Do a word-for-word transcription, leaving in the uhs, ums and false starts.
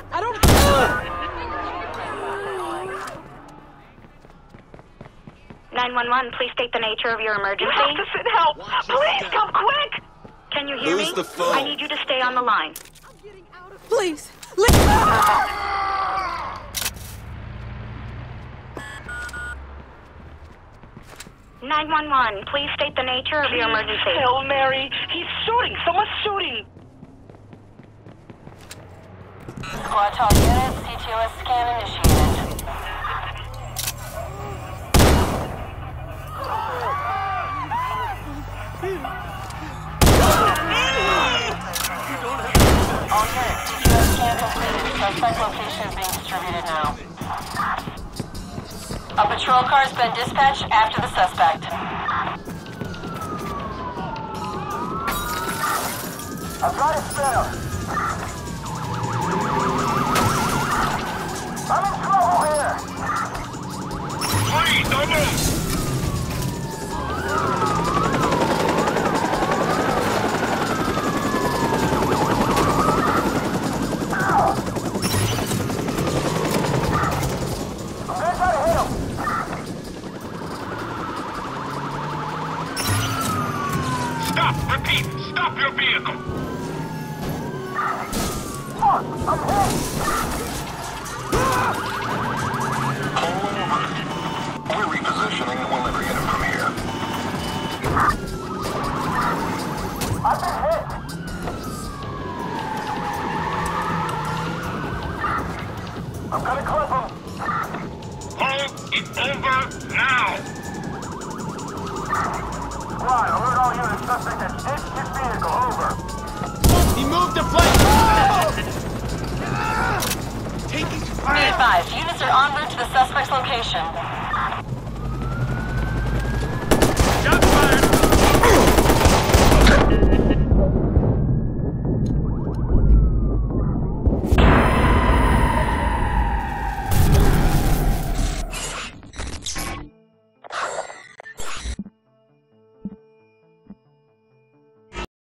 I don't... nine one one, please state the nature of your emergency. You have to send help! Please, come quick! Can you hear Lose me? the phone. I need you to stay on the line. Please, let... nine one one, please state the nature of your emergency. Hail Mary! He's shooting! Someone's shooting! Squad talk units, C T O S scan initiated. All units, C T O S scan completed. Suspect location is being distributed now. A patrol car has been dispatched after the suspect. I've got a spinner. I'm in trouble here! Please, don't move! I'm gonna try to hit him! Stop! Repeat! Stop your vehicle! Fuck! I'm hit! We're repositioning and we'll never get him from here. I've been hit! I'm gonna clip him! Hold it over now! Squad, alert all units. Suspect has ditched his vehicle. Over. He moved the plate! Be advised, units are en route to the suspect's location.